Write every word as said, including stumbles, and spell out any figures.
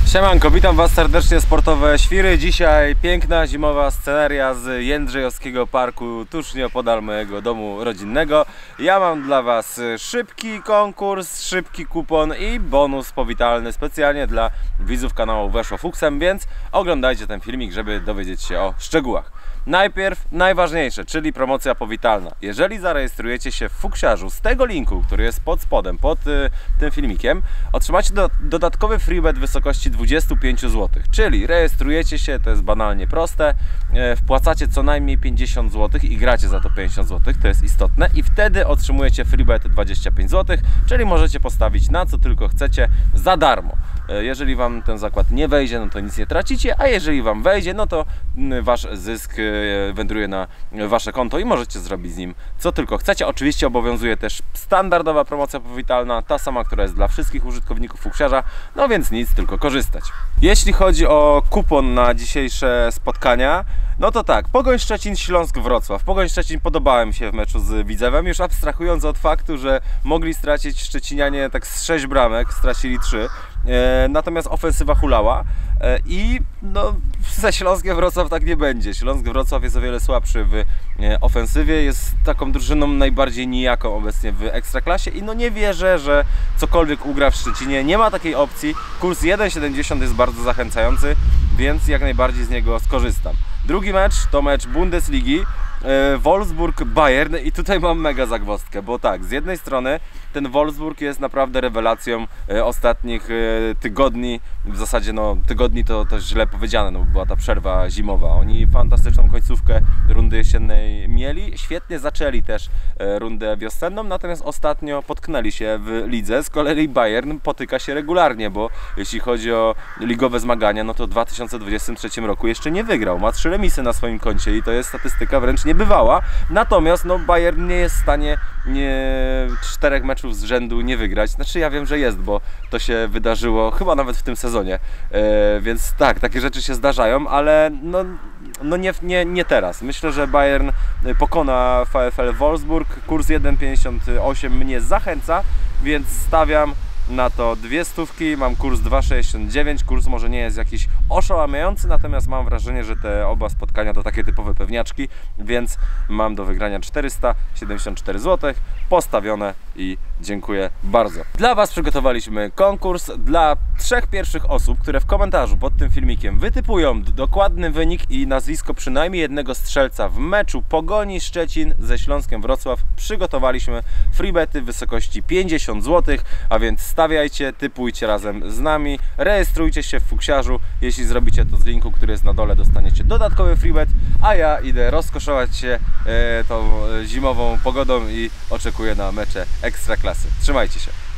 Siemanko, witam Was serdecznie, Sportowe Świry. Dzisiaj piękna zimowa sceneria z Jędrzejowskiego Parku, tuż nieopodal mojego domu rodzinnego. Ja mam dla Was szybki konkurs, szybki kupon i bonus powitalny specjalnie dla widzów kanału Weszło Fuksem, więc oglądajcie ten filmik, żeby dowiedzieć się o szczegółach. Najpierw najważniejsze, czyli promocja powitalna. Jeżeli zarejestrujecie się w Fuksiarzu z tego linku, który jest pod spodem, pod y, tym filmikiem, otrzymacie do, dodatkowy freebet w wysokości dwudziestu pięciu złotych. Czyli rejestrujecie się, to jest banalnie proste, y, wpłacacie co najmniej pięćdziesiąt złotych i gracie za to pięćdziesiąt złotych, to jest istotne, i wtedy otrzymujecie freebet dwadzieścia pięć złotych, czyli możecie postawić na co tylko chcecie za darmo. Jeżeli Wam ten zakład nie wejdzie, no to nic nie tracicie, a jeżeli Wam wejdzie, no to Wasz zysk wędruje na Wasze konto i możecie zrobić z nim co tylko chcecie. Oczywiście obowiązuje też standardowa promocja powitalna, ta sama, która jest dla wszystkich użytkowników Fuksiarza, no więc nic, tylko korzystać. Jeśli chodzi o kupon na dzisiejsze spotkania, no to tak, Pogoń Szczecin, Śląsk, Wrocław. Pogoń Szczecin podobała mi się w meczu z Widzewem, już abstrahując od faktu, że mogli stracić Szczecinianie tak z sześć bramek, stracili trzy. E, natomiast ofensywa hulała e, i no, ze Śląskiem Wrocław tak nie będzie. Śląsk Wrocław jest o wiele słabszy w e, ofensywie, jest taką drużyną najbardziej nijaką obecnie w Ekstraklasie i no nie wierzę, że cokolwiek ugra w Szczecinie. Nie ma takiej opcji. Kurs jeden siedemdziesiąt jest bardzo zachęcający, więc jak najbardziej z niego skorzystam. Drugi mecz to mecz Bundesligi, Wolfsburg-Bayern, i tutaj mam mega zagwozdkę, bo tak, z jednej strony ten Wolfsburg jest naprawdę rewelacją ostatnich tygodni, w zasadzie no tygodni to, to źle powiedziane, no bo była ta przerwa zimowa. Oni fantastyczną końcówkę rundy jesiennej mieli, świetnie zaczęli też rundę wiosenną, natomiast ostatnio potknęli się w lidze. Z kolei Bayern potyka się regularnie, bo jeśli chodzi o ligowe zmagania, no to w dwa tysiące dwudziestym trzecim roku jeszcze nie wygrał, ma trzy remisy na swoim koncie i to jest statystyka wręcz niebywała. Natomiast no, Bayern nie jest w stanie nie, czterech meczów z rzędu nie wygrać. Znaczy ja wiem, że jest, bo to się wydarzyło chyba nawet w tym sezonie. E, więc tak, takie rzeczy się zdarzają, ale no, no nie, nie, nie teraz. Myślę, że Bayern pokona VfL Wolfsburg. Kurs jeden pięćdziesiąt osiem mnie zachęca, więc stawiam na to dwie stówki, mam kurs dwa sześćdziesiąt dziewięć, kurs może nie jest jakiś oszałamiający, natomiast mam wrażenie, że te oba spotkania to takie typowe pewniaczki, więc mam do wygrania czterysta siedemdziesiąt cztery złote, postawione i dziękuję bardzo. Dla Was przygotowaliśmy konkurs dla trzech pierwszych osób, które w komentarzu pod tym filmikiem wytypują dokładny wynik i nazwisko przynajmniej jednego strzelca w meczu Pogoni Szczecin ze Śląskiem Wrocław. Przygotowaliśmy freebety w wysokości pięćdziesiąt złotych, a więc stawiajcie, typujcie razem z nami, rejestrujcie się w Fuksiarzu. Jeśli zrobicie to z linku, który jest na dole, dostaniecie dodatkowy freebet, a ja idę rozkoszować się e, tą zimową pogodą i oczekuję na mecze Ekstraklasy. Trzymajcie się.